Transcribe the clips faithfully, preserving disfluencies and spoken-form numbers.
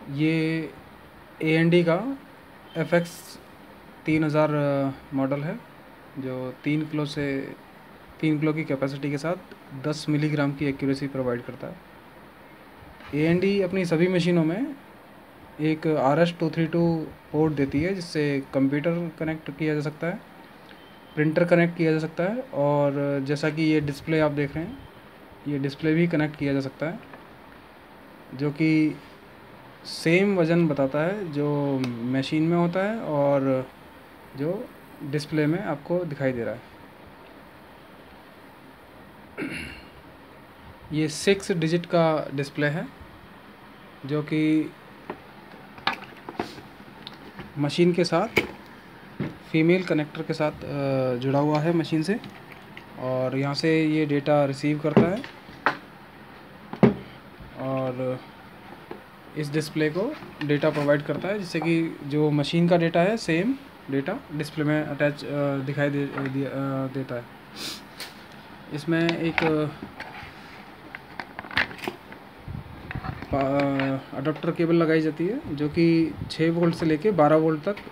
ये A N D का F X तीन हज़ार मॉडल है, जो तीन किलो से तीन किलो की कैपेसिटी के साथ दस मिलीग्राम की एक्यूरेसी प्रोवाइड करता है। ए एन डी अपनी सभी मशीनों में एक R S two three two port देती है, जिससे कंप्यूटर कनेक्ट किया जा सकता है, प्रिंटर कनेक्ट किया जा सकता है, और जैसा कि ये डिस्प्ले आप देख रहे हैं, ये डिस्प्ले भी कनेक्ट किया जा सकता है, जो कि सेम वज़न बताता है जो मशीन में होता है और जो डिस्प्ले में आपको दिखाई दे रहा है। ये सिक्स डिजिट का डिस्प्ले है, जो कि मशीन के साथ फीमेल कनेक्टर के साथ जुड़ा हुआ है मशीन से, और यहाँ से ये डेटा रिसीव करता है और इस डिस्प्ले को डेटा प्रोवाइड करता है, जिससे कि जो मशीन का डेटा है सेम डेटा डिस्प्ले में अटैच दिखाई दे, दे, देता है। इसमें एक अडोप्टर केबल लगाई जाती है, जो कि छः वोल्ट से लेके बारह वोल्ट तक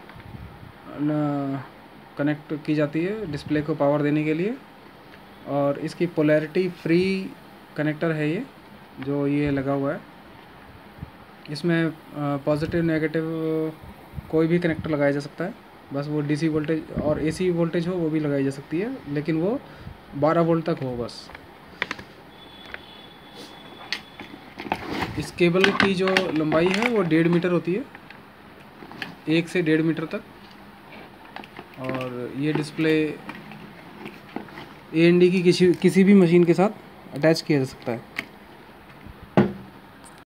कनेक्ट की जाती है डिस्प्ले को पावर देने के लिए। और इसकी पोलैरिटी फ्री कनेक्टर है ये, जो ये लगा हुआ है। इसमें पॉजिटिव नेगेटिव कोई भी कनेक्टर लगाया जा सकता है, बस वो डीसी वोल्टेज और एसी वोल्टेज हो वो भी लगाई जा सकती है, लेकिन वो बारह वोल्ट तक हो बस। इस केबल की जो लंबाई है वो डेढ़ मीटर होती है, एक से डेढ़ मीटर तक। और ये डिस्प्ले ए एन डी की किसी किसी भी मशीन के साथ अटैच किया जा सकता है।